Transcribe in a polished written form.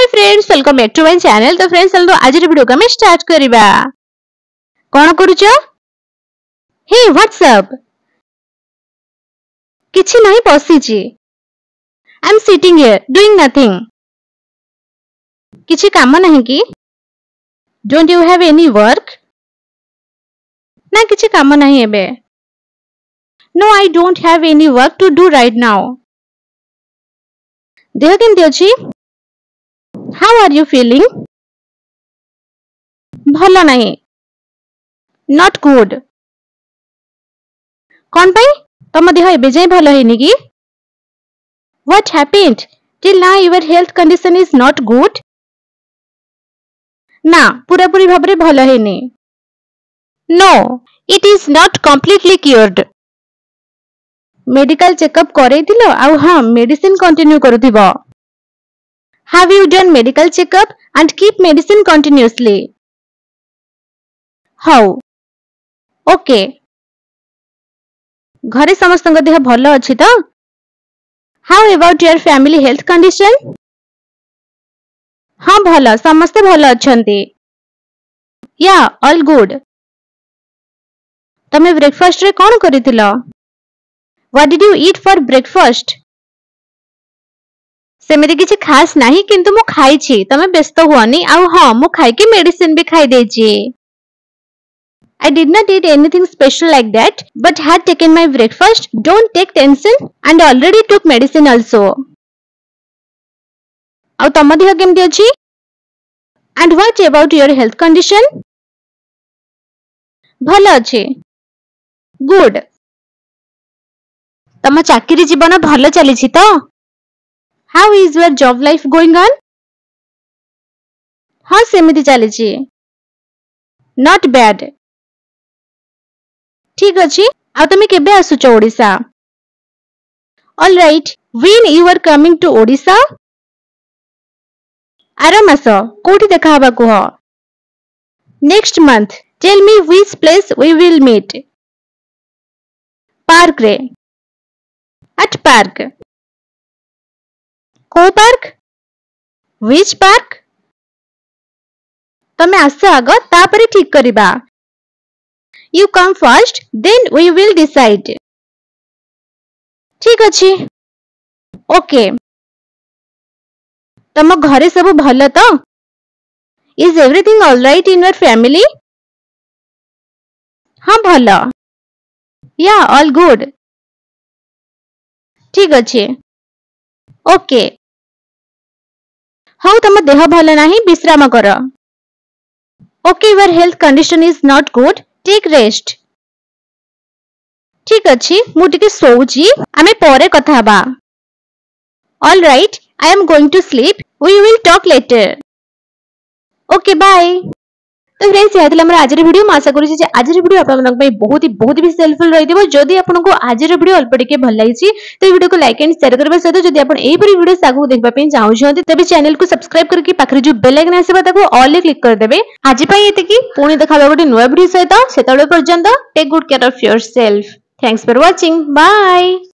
Friends welcome back to my channel. तो friends चलो आज वीडियो को हम स्टार्ट करबा। कोन करूचो? Hey what's up? किछि नहीं बसी छी। I am sitting here doing nothing. किछि काम नहीं की? Don't you have any work? ना किछि काम नहीं एबे। No I don't have any work to do right now. देह केमती अछि? How are you feeling? भलो नहीं। Not good. कौन पाई? तम देह एबे जाय भलो हेनी की? What happened? Till now your health condition is not good? ना पूरा पूरी भाबरे भलो हेनी। No, it is not completely cured. Medical checkup करैतिलो आउ हां मेडिसिन कंटिन्यू करूथिबो। Have you done medical checkup and keep medicine continuously? How? Okay. घरे समस्तंग देह भलो अछि तो? How about your family health condition? हाँ भलो समस्ते भलो अछंती। Yeah, all good. तमे ब्रेकफास्ट रे कोन करितिलो? What did you eat for breakfast? सेमेति किछि खास नाही किंतु मु खाइ छी तमे व्यस्त हुआनी आउ हां मु खाइ के मेडिसिन भी खाइ दे छी। I did not eat anything special like that but had taken my breakfast. Don't take tension and already took medicine also. आउ तम देह केमति अछि? And what about your health condition? भलो अछि। Good. तम चाकरी जीवन भलो चली छी तो? How is your job life going on? हाँ सेमिति चली छी। Not bad. ठीक अछि आ तमे केबे आसुचो Odisha? All right. When you are coming to Odisha? आरो मासो कोठी देखा हबा कुह? Next month. Tell me which place we will meet. Park रे. At park. को पार्क? Which park? तमे आसे आगो तापरे ठीक करिबा। You come first, then we will decide. ठीक अछि। ओके। तम घरे सब भलो तो? Is everything all right in your family? हाँ भलो। Yeah, all good. ठीक अछि। ओके। हाँ तम देह भलो नाही विश्राम करो। Okay, your health condition is not good. Take rest. ठीक अछि मु टिके सोउची आमे परे कथा हबा। All right, I am going to sleep. We will talk later. Okay, bye. तो फ्रेंड्स यह हमर आज वीडियो में आशा करूँ आज वीडियो बहुत ही हेल्पफुल रही। जदि आपको आज वीडियो अल्प टिके भल लगी तो वीडियो को लाइक एंड शेयर करने सहित जब आप वीडियो आगू देखा चाहते तेज चैनल को सब्सक्राइब करके पाखरे जो बेल आइकन आसो ऑल क्लिक करदे। आज पुणी देखा गोटे नुआ वीडियो सहित से पर्यंत take good care of yourself. Thanks for watching. Bye.